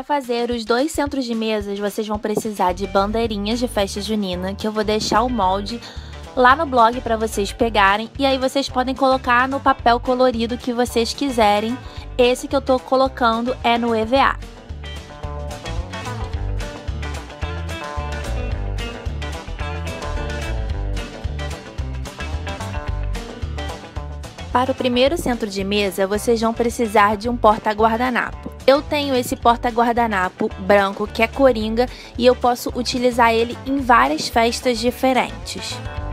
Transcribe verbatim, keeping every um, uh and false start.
fazer os dois centros de mesas, vocês vão precisar de bandeirinhas de festa junina, que eu vou deixar o molde lá no blog para vocês pegarem, e aí vocês podem colocar no papel colorido que vocês quiserem. Esse que eu tô colocando é no E V A. Para o primeiro centro de mesa, vocês vão precisar de um porta-guardanapo. Eu tenho esse porta-guardanapo branco que é coringa e eu posso utilizar ele em várias festas diferentes.